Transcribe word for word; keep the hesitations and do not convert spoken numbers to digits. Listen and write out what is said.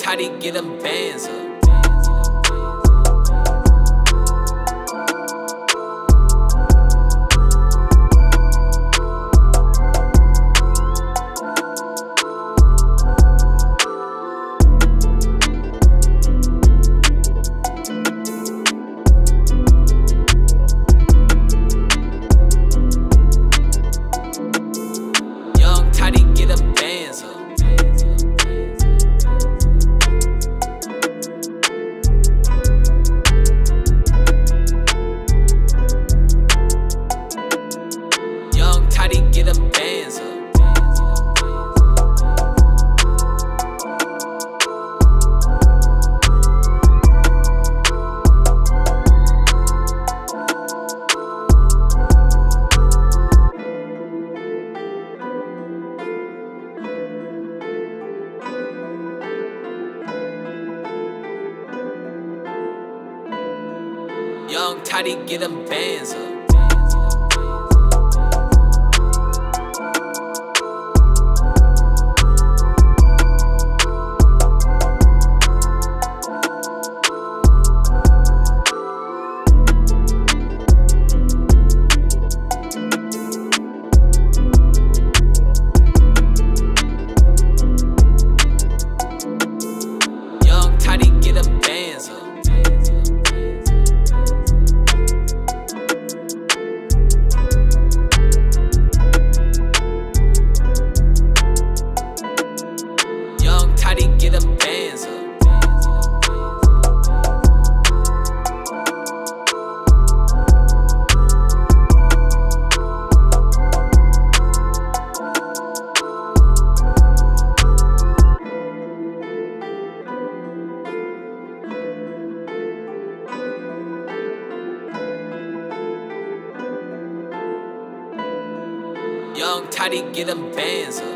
Toddy get them bands up. Toddy get them bands up. Young Toddy get them bands up. Young Toddy get them bands up. Young Toddy get them bands up. Toddy get them bands up. Young Toddy get them bands up.